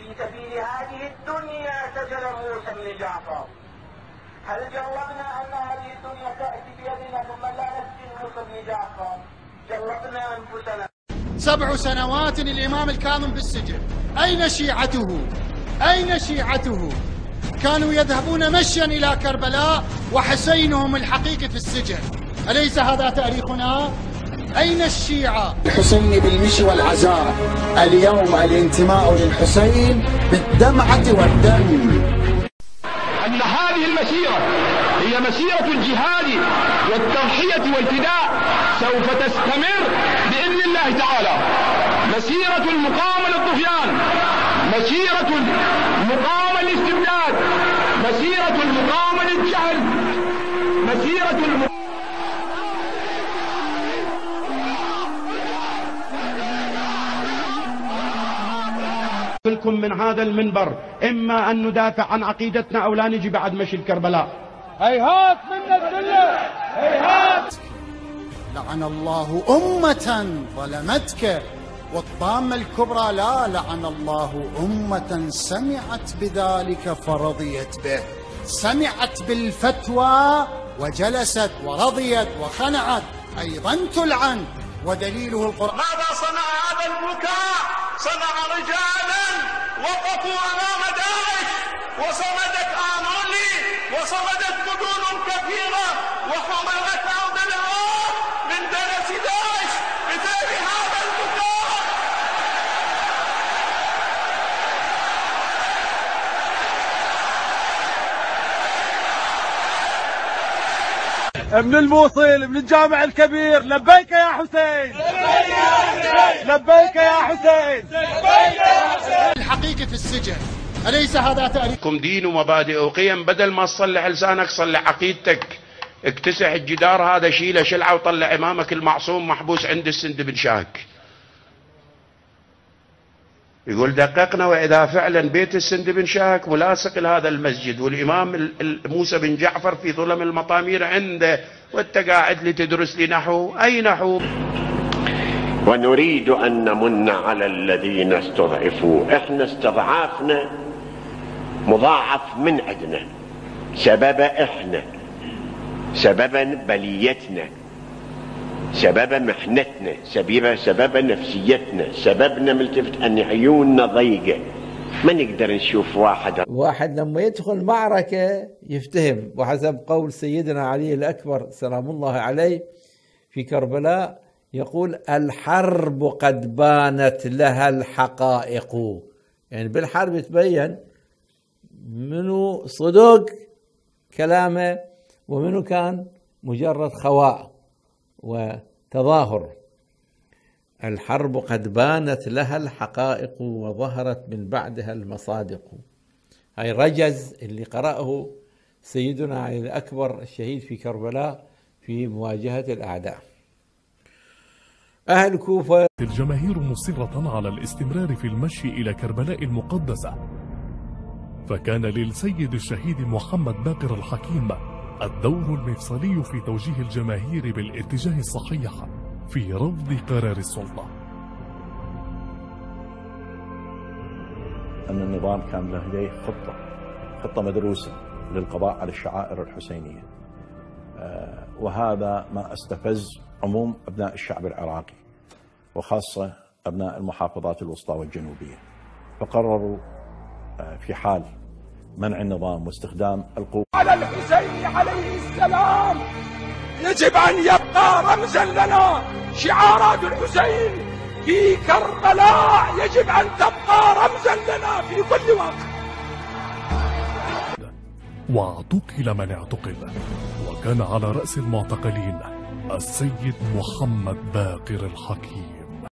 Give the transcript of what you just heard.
في سبيل هذه الدنيا سجن موسى بن جعفر. هل جربنا أن هذه الدنيا تأتي بيدنا ثم لا نسجن موسى بن جعفر؟ جربنا أنفسنا. 7 سنوات الإمام الكاظم في السجن. أين شيعته؟ أين شيعته؟ كانوا يذهبون مشيا إلى كربلاء وحسينهم الحقيقي في السجن. أليس هذا تاريخنا؟ أين الشيعة؟ الحسين بالمشي والعزاء. اليوم الانتماء للحسين بالدمعة والدم. أن هذه المسيرة هي مسيرة الجهاد والتضحية والفداء، سوف تستمر بإذن الله تعالى. مسيرة المقاومة للطغيان، مسيرة المقاومة للاستبداد، مسيرة المقاومة للجهل، مسيرة لكم من هذا المنبر إما أن ندافع عن عقيدتنا أو لا نجي بعد مشي الكربلاء. هيهات منا الذلة، هيهات. لعن الله أمة ظلمتك والطامة الكبرى لا. لعن الله أمة سمعت بذلك فرضيت به. سمعت بالفتوى وجلست ورضيت وخنعت أيضا تلعن، ودليله القرآن. ماذا صنع هذا البكاء؟ صنع رجالا وقفوا أمام داعش وصمدت آمولي وصمدت مدن كثيرة وحملت أرض العراق من دنس داعش بسبب هذا البكاء. ابن الموصل، ابن الجامع الكبير، لبيك يا حسين، لبيك يا حسين، لبيك يا حسين. الحقيقي في السجن. أليس هذا تاريخكم؟ دين ومبادئ وقيم، بدل ما تصلح لسانك صلح عقيدتك. اكتسح الجدار هذا، شيله شلعه وطلع امامك المعصوم محبوس عند السند بن شاك. يقول دققنا واذا فعلا بيت السند بن شاك ملاصق لهذا المسجد والامام موسى بن جعفر في ظلم المطامير عنده، وانت قاعد لتدرس لي نحو. اي نحو؟ ونريد ان نمن على الذين استضعفوا. احنا استضعافنا مضاعف من عندنا، سبب احنا، سببا بليتنا، سبب محنتنا، سبب نفسيتنا، سببنا ملتفت ان عيوننا ضيقه، ما نقدر نشوف واحد لما يدخل معركه يفتهم. وحسب قول سيدنا علي الأكبر سلام الله عليه في كربلاء يقول: الحرب قد بانت لها الحقائق. يعني بالحرب يتبين منو صدق كلامه ومنو كان مجرد خواء وتظاهر. الحرب قد بانت لها الحقائق وظهرت من بعدها المصادق. هاي رجز اللي قرأه سيدنا علي الأكبر الشهيد في كربلاء في مواجهة الأعداء. أهل كوفة. الجماهير مصرة على الاستمرار في المشي إلى كربلاء المقدسة، فكان للسيد الشهيد محمد باقر الحكيم الدور المفصلي في توجيه الجماهير بالاتجاه الصحيح في رفض قرار السلطة. أن النظام كان لديه خطة مدروسة للقضاء على الشعائر الحسينية، وهذا ما استفز عموم أبناء الشعب العراقي وخاصة أبناء المحافظات الوسطى والجنوبية، فقرروا في حال منع النظام واستخدام القوة على الحسين عليه السلام يجب أن يبقى رمزا لنا. شعارات الحسين في كربلاء يجب أن تبقى رمزا لنا في كل وقت. واعتقل من اعتقل، وكان على رأس المعتقلين السيد محمد باقر الحكيم.